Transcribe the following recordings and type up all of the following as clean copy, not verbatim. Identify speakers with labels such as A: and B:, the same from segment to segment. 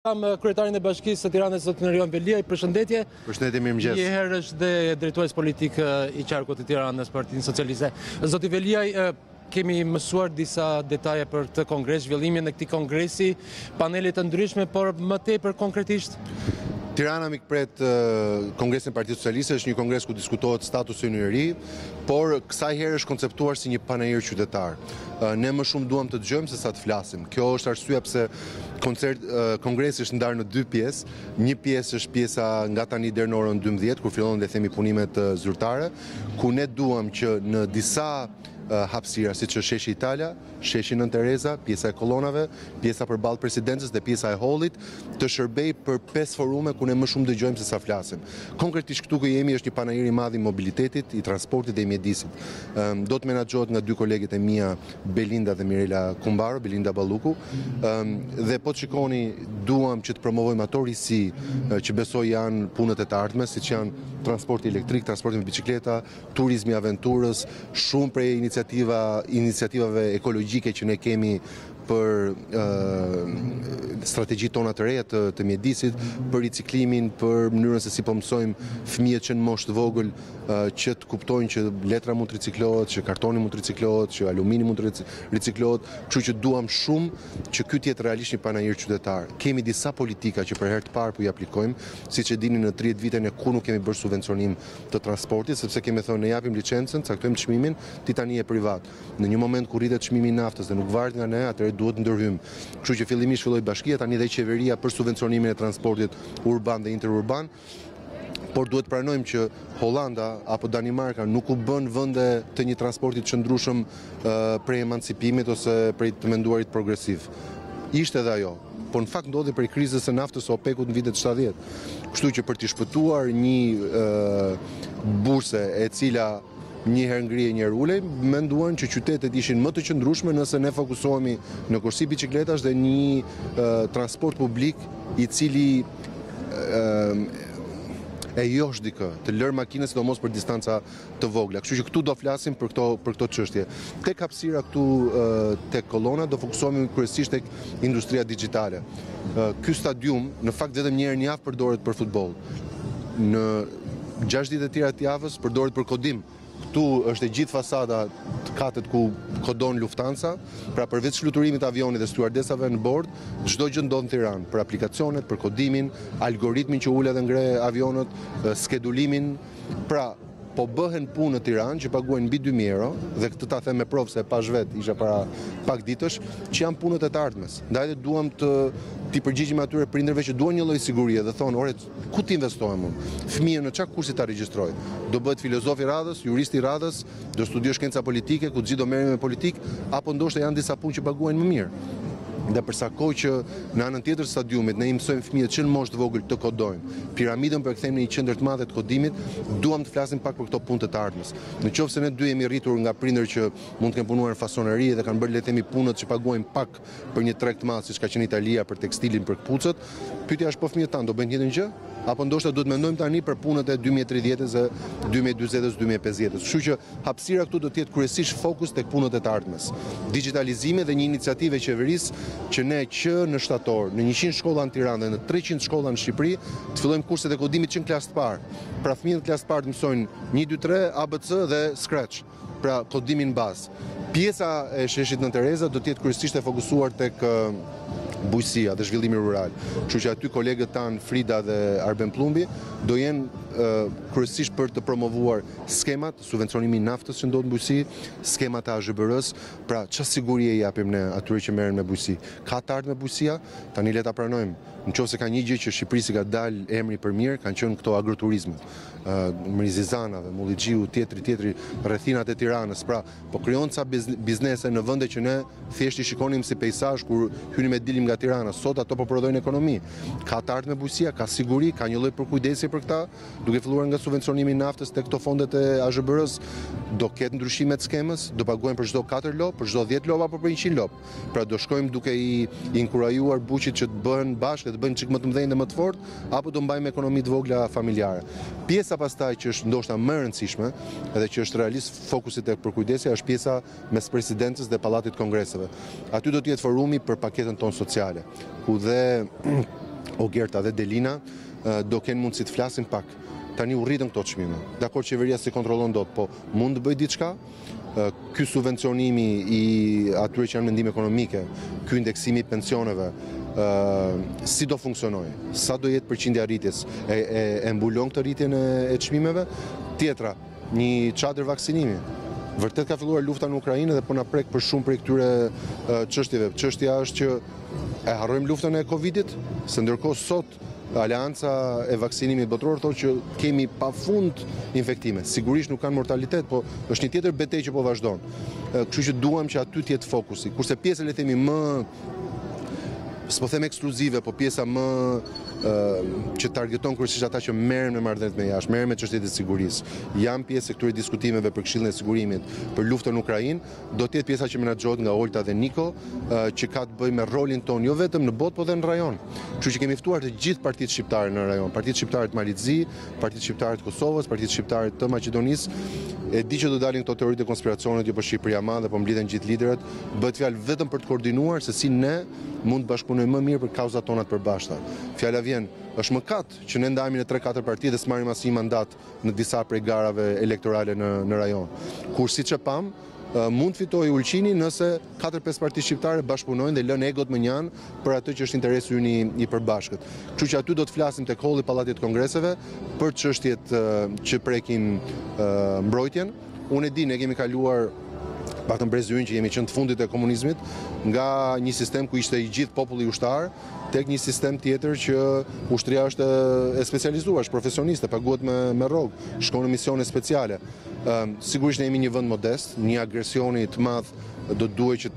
A: Kam kryetarin e Bashkisë së Tiranës, zotin Erion Veliaj, përshëndetje.
B: Përshëndetje, mirëmëngjes.
A: Një herë është dhe drejtues politik i qarkut të Tiranës, Partinë Socialiste. Zoti Veliaj, kemi mësuar disa detaje për këtë kongres, zhvillimin e këtij kongresi, panele të ndryshme, por më tepër konkretisht.
B: Tirana mikpret Kongresin e Partisë Socialiste, është një kongres ku diskutohet statusi i ri, por kësaj herë është konceptuar si një panajir qytetar. Ne më shumë duam të dëgjojmë se sa të flasim. Kjo është arsyeja pse kongresi është ndarë në dy pjesë. Një pjesë është pjesa nga tani deri në orën 12, kur fillon le themi punimet zyrtare, ku ne duam që në disa hapësira, siç është sheshi Italia, sheshi Nën Tereza, pjesa e kolonave, pjesa përballë presidencës dhe pjesa e hollit, të shërbej për 5 forume ku ne më shumë dëgjojmë se sa flasim. Konkretisht këtu ku jemi është një panajir i madh i mobilitetit, i transportit dhe i mjedisit. Do të menaxhohet nga dy koleget e mia, Belinda dhe Mirela Kumbaro, Belinda Balluku, dhe po të shikoni, duam që të promovojmë ato risi që besoj janë punët e të ardhmes, siç janë transporti elektrik, transporti me bicikleta, turizmi aventurës, shumë prej iniciativave ekologjike që ne kemi për strategjitë tona të reja të mjedisit, për riciklimin, për mënyrën se si po mësojmë fëmijët që në moshë të vogël që të kuptojnë që letra mund të riciklohet, që kartoni mund të riciklohet, që alumini mund të riciklohet, kështu që duam shumë që ky të jetë realisht një panajir qytetar. Kemi disa politika që për herë të parë po i aplikojmë, siç e dini në 30 vite ne kur nuk kemi bërë subvencionim të transportit, sepse kemi thënë ne japim licencën, caktojmë çmimin, ti tani je privat. Në një moment kur rritet çmimi i naftës dhe nuk varet nga ne, atëherë duhet ndërhyjmë. Kështu që fillimisht filloi bashkia, tani dhe qeveria për subvencionimin e transportit urban dhe interurban, por duhet pranojmë që Hollanda apo Danimarka nuk u bën vende të një transporti të qëndrueshëm prej emancipimit ose prej të menduarit progresiv. Ishte edhe ajo, por në fakt ndodhi prej krizës së naftës së OPEC-ut në vitet 70. Kështu që për të shpëtuar një burse e cila një herë ngrije, një herë ulej, menduan që qytetet ishin më të qëndrueshme nëse ne fokusohemi në kursi bicikletash dhe një transport publik i cili e josh dikë, të lërë makinës, sidomos për distanca të vogla. Kështu që këtu do flasim për këto çështje. Tek hapësira këtu tek kolona do fokusohemi kryesisht tek industria digjitale. Ky stadium në fakt vetëm një herë në javë përdoret për futboll. Në 6 ditë të tjera të javës përdoret për kodim. Këtu është e gjithë fasada të katet ku kodon Lufthansa, pra përveç fluturimit të avionit dhe stuardesave në bord, çdo gjë ndodh në Tiranë, për aplikacionet, për kodimin, algoritmin që ule dhe ngre avionët, skedulimin, pra po bëhen punë në Tiranë që paguajnë mbi 2.000 euro, dhe këtë ta them me provë se pash vet, isha para pak ditësh, që janë punët e të ardhmes. Ndaj duam t'i përgjigjim atyre prindërve që duan një lloj sigurie dhe thonë, ore, ku t'investohem unë? Fëmijën në çka kursi ta regjistroj? Do bëhet filozof i radhës, jurist i radhës, do studioj shkenca politike, ku gjithë do merrem me politik, apo ndoshta janë disa punë që paguajnë më mirë. Dhe përsa kohë që në anën tjetër stadiumit ne i mësojmë fëmijët që në moshë të vogël të kodojnë, piramidën përkthejmë në një qendër të madhe të kodimit, duam të flasim pak për këto punë të ardhmes. Në qoftë se ne dy jemi rritur nga prindër që mund të kenë punuar në fasoneri dhe kanë bërë le të themi punët që paguajnë pak për një treg të madh siç ka qenë Italia për tekstilin, për kputucët, pyetja është po fëmijët tanë do bëjnë njëjtën gjë? Apo ndoshta duhet mendojmë tani për punët e 2030-s dhe 2040-s, 2050-s. Kështu që hapësira këtu do të jetë kryesisht fokus tek punët e të ardhmes. Digitalizimi dhe një iniciativë e qeverisë që ne që në shtator, në 100 shkolla në Tiranë dhe në 300 shkolla në Shqipëri, të fillojmë kurset e kodimit që në klasë të parë. Pra fëmijët në klasë të parë të mësojnë 1, 2, 3, ABC dhe Scratch, pra kodimin bazë. Pjesa e sheshit Nën Tereza do të jetë kryesisht e fokusuar tek bujqësia dhe zhvillimi rural. Kështu që aty kolegët tanë Frida dhe Arben Plumbi do jenë kryesisht për të promovuar skemat, subvencionimi i naftës që ndodh në bujqësi, skemat e AZBR-s, pra çfarë sigurie i japim ne atyre që merren me bujqësi? Ka të ardhmë me bujqësia? Tani le ta pranojmë. Nëse ka një gjë që Shqipërisë ka dalë emri për mirë, kanë qenë këto agroturizmet. Mrizizanave, Mullixhiu, tjetri, rrethinat e Tiranës. Pra, po krijon ca biznese në vende që ne thjesht i shikonim si peizazh kur hynim e dilim nga Tirana. Sot ato po prodhojnë ekonomi. Ka të ardhmë me bujqësia, ka siguri, ka një lloj përkujdesi për këta, duke filluar nga subvencionimi i naftës tek këto fondet e AZBR-s, do ketë ndryshime të skemës, do paguajmë për çdo 4 lop, për çdo 10 lop apo për 100 lop. Pra do shkojmë duke i inkurajuar buqit që të bëhen bashkë, të bëjnë çik më të mëdhenj dhe më të fortë, apo do mbajmë ekonomi të vogla familjare. Pjesa pastaj që është ndoshta më e rëndësishme, edhe që është realisht fokusi tek përkujdesja, është pjesa mes presidencës dhe pallatit kongreseve. Aty do të jetë forumi për paketën tonë sociale, ku dhe Ogerta dhe Delina do kenë mundësi të flasin pak. Tani u rritën këto çmime. Dakor, qeveria si kontrollon dot, po mund të bëj diçka. Ky subvencionimi i atyre që janë mendime ekonomike, ky indeksimi i pensioneve, si do funksionojë? Sa do jetë përqindja e rritjes? E mbulon këtë rritjen e çmimeve? Tjetra, një çadër vaksinimi. Vërtet ka filluar lufta në Ukrainë dhe po na prek për shumë prej këtyre çështjeve. Çështja është që e harrojmë luftën e Covidit, se ndërkohë sot Aleanca e vaksinimit botëror thotë që kemi pafund infektime. Sigurisht nuk kanë mortalitet, po është një tjetër betejë që po vazhdon. Kështu që duam që aty të jetë fokusi. Kurse pjesa le të themi më, s'po them ekskluzive, po pjesa më që targeton kryesisht ata që merren me marrëdhëniet me jashtë, merren me çështjet e sigurisë, janë pjesë e këtyre diskutimeve për Këshillin e Sigurimit për luftën në Ukrainë, do të jetë pjesa që menaxhohet nga Olta dhe Niko, që ka të bëjë me rolin ton jo vetëm në botë, por edhe në rajon. Kështu që kemi ftuar të gjithë partitë shqiptare në rajon, partitë shqiptare të Malizi, partitë shqiptare të Kosovës, partitë shqiptare të Maqedonisë. E di që do dalin këto teoritë e konspiracionit, jo për Shqipëria e madhe, po mblidhen gjithë liderët, bëhet fjalë vetëm për të koordinuar se si ne mund të bashkëpunojmë më mirë për kauzat tona të përbashkëta. Fjala vjen, është mëkat që ne ndajemi në 3-4 parti dhe s'marrim asnjë mandat në disa prej garave elektorale në rajon. Kur siç e pam, mund të fitojë Ulqini nëse 4-5 parti shqiptare bashkëpunojnë dhe lënë egot më njanë për atë që është interesi ynë i përbashkët. Kështu që aty do të flasim tek holli i Pallatit të Kongreseve për çështjet që prekin mbrojtjen. Unë e di, ne kemi kaluar paktën brez hyn që jemi qenë të fundit e komunizmit, nga një sistem ku ishte i gjithë populli ushtar, tek një sistem tjetër që ushtria është e specializuar, është profesioniste, paguhet me rrogë, shkon në misione speciale. Sigurisht ne jemi një vend modest, një agresioni të madh do duhet që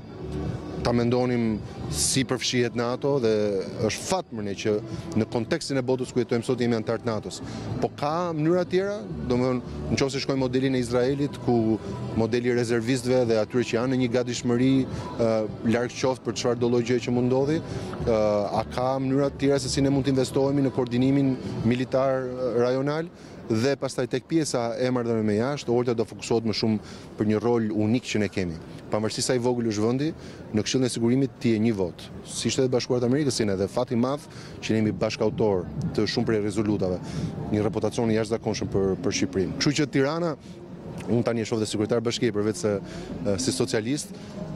B: ta mendonim si përfshihet NATO dhe është fat më ne që në kontekstin e botës ku jetojmë sot jemi antar të NATO-s. Po ka mënyra tjera, domethënë nëse shkojmë modelin e Izraelit ku modeli i rezervistëve dhe atyre që janë në një gatishmëri larg qoftë për çfarë do lloj gjëje që mund ndodhi, a ka mënyra tjera se si ne mund të investohemi në koordinimin militar rajonal? Dhe pastaj tek pjesa e marrëdhënieve me jashtë, Olta do fokusohet më shumë për një rol unik që ne kemi. Pavarësisht sa i vogël është vendi, në Këshillin e Sigurimit ti je një vot. Si Shtetet Bashkuara të Amerikës, si ne, dhe fat i madh që ne jemi bashkautor të shumë prej rezolutave. Një reputacion i jashtëzakonshëm për Shqipërinë. Kështu që Tirana, unë tani e shoh dhe sekretar bashkie përveç se si socialist,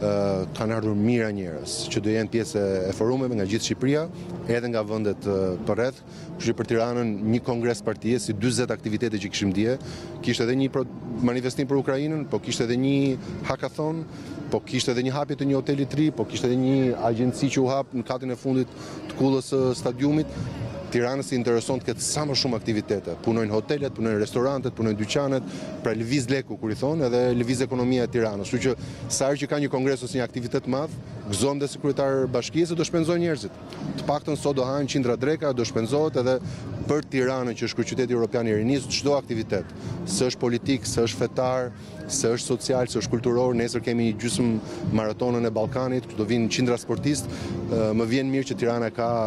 B: kanë ardhur mira njerëz që do jenë pjesë e forumeve nga gjithë Shqipëria, edhe nga vendet përreth. Kështu që për Tiranën një kongres partie si 40 aktivitete që kishim dje, kishte edhe një manifestim për Ukrainën, po kishte edhe një hackathon, po kishte edhe një hapje të një hoteli të ri, po kishte edhe një agjenci që u hap në katin e fundit të kullës së stadiumit. Tiranës i intereson të ketë sa më shumë aktivitete. Punojnë hotelet, punojnë restorantet, punojnë dyqanet, pra lëviz leku kur i thonë, edhe lëviz ekonomia e Tiranës. Kështu që sa herë që ka një kongres ose një aktivitet madh, gëzojmë dhe si kryetar bashkisë do shpenzojnë njerëzit. Të paktën sot do hanë qindra dreka, do shpenzohet edhe për Tiranën që është kryeqyteti evropian i rinisë, çdo aktivitet. Se është politik, se është fetar, se është social, se është kulturor. Nesër kemi një gjysmë maratonën e Ballkanit, do vinë qindra sportistë. Më vjen mirë që Tirana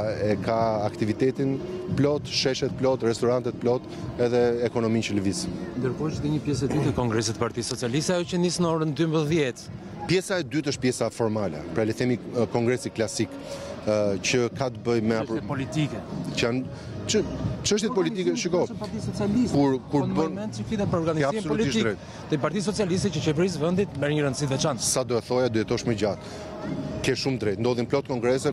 B: ka aktivitetin plot, sheshet plot, restorantet plot, edhe ekonominë që lëviz.
A: Ndërkohë është një pjesë e dytë e Kongresit të Partisë Socialiste, ajo që nis në orën 12.
B: Pjesa e dytë është pjesa formale, pra le të themi kongresi klasik, që ka të bëjë me
A: çështje politike.
B: Çështjet politike, shiko, kur bën
A: që flitet për organizimin politik të Partisë Socialiste që qeverisë vendit merr një rëndësi të veçantë.
B: Sa do e thoja, do jetosh më gjatë. Ke shumë drejt. Ndodhin plot kongrese